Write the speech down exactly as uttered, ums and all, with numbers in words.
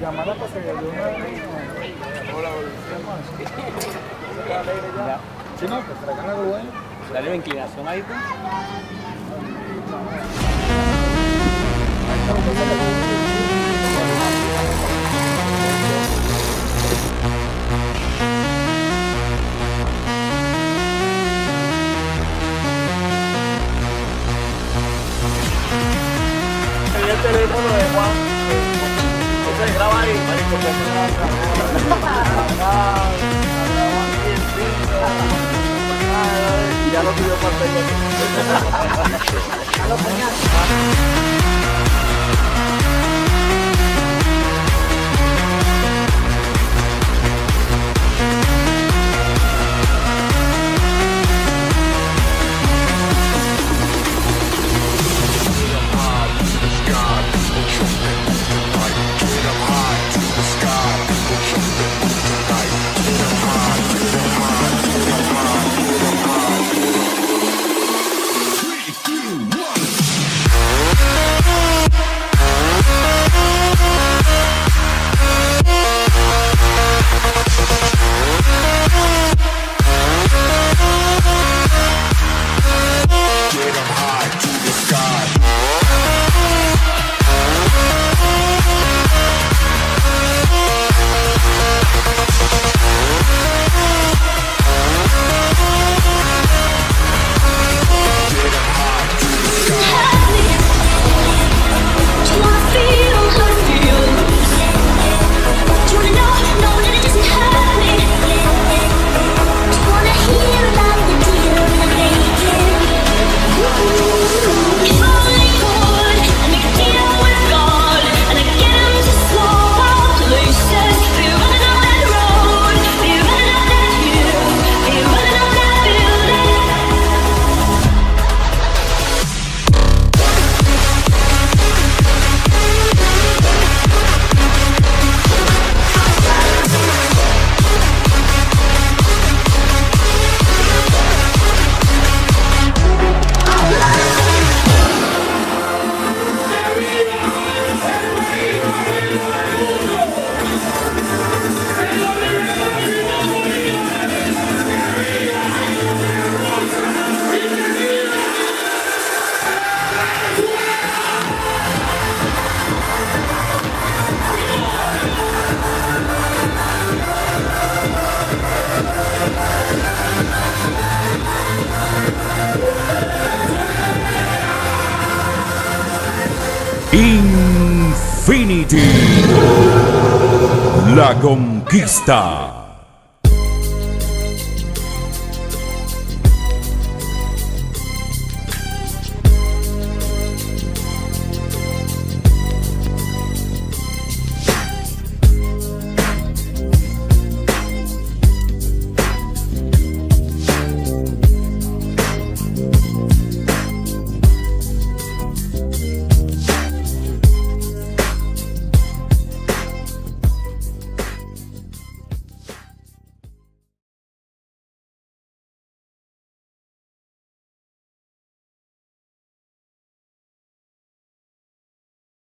Llamada para que de una vez. Hola, hola. Si no, que traigan algo bueno. Dale una inclinación ahí, pues. El teléfono de Juan. Entonces graba ahí, marico, que se graba. Ya lo pidió para el ya lo ponía. Infinity, la conquista.